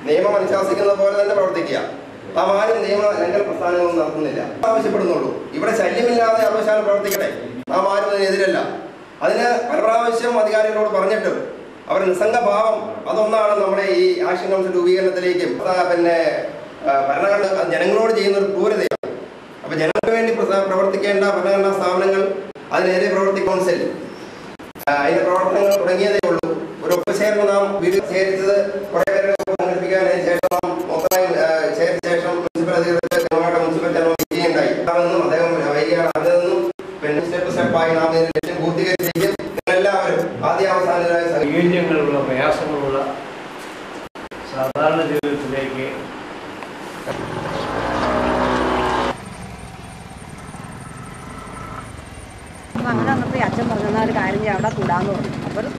നിയമം അനുശാസിക്കുന്നത് പോലെ തന്നെ പ്രവർത്തിക്കുക. നാം ആരും നിയമ ലംഘന പ്രസ്ഥാനങ്ങളൊന്നും നടത്തുന്നില്ല. ആവശ്യപ്പെടുന്നുള്ളൂ. ഇവിടെ ശല്യമില്ലാതെ സർവശാല പ്രവർത്തിക്കട്ടെ. നാം ആരും അതിനെതിരല്ല. അതിന് പല പ്രാവശ്യം അധികാരികളോട് പറഞ്ഞിട്ടും അവർ നിസ്സംഗഭാവം അതൊന്നാണ് നമ്മുടെ ഈ ആക്ഷൻ കൗൺസിൽ രൂപീകരണത്തിലേക്കും ഭരണഘടന ജനങ്ങളോട് ചെയ്യുന്ന ഒരു ക്രൂരതയാണ്. അപ്പൊ ജനങ്ങൾക്ക് വേണ്ടി പ്രവർത്തിക്കേണ്ട ഭരണഘടനാ സ്ഥാപനങ്ങൾ അതിനെതിരെ കൗൺസിൽ അതിന്റെ പ്രവർത്തനങ്ങൾ തുടങ്ങിയതേ ഉള്ളൂ. ഒരു ഒപ്പുശേഖരണം നാം വീട്ടിൽ ശേഖരിച്ചത് കുറെ പേരെ സംഘടിപ്പിക്കാൻ ശേഷം നാം മൊത്തമായി ശേഖരിച്ച ശേഷം മുനിസിപ്പൽ അധികൃതർക്ക് മുനിസിപ്പൽ ചെലവ് ചെയ്യുകയുണ്ടായി. അദ്ദേഹം വൈകിയാണ്. അതിൽ നിന്നും സ്റ്റെപ്പ് സ്റ്റെപ്പായി നാം ഇതിന്റെ ലക്ഷ്യം പൂർത്തീകരിച്ചിരിക്കും. എല്ലാവരും ആദ്യാവസാനരായ വൈകല്യങ്ങളുള്ള പ്രയാസങ്ങളുള്ള സാധാരണ ജീവിതത്തിലേക്ക് അങ്ങനെ വന്നപ്പോൾ അച്ഛൻ പറഞ്ഞാൽ ഒരു കാര്യം അവിടെ കൂടാന്ന് പറഞ്ഞു. അപ്പോൾ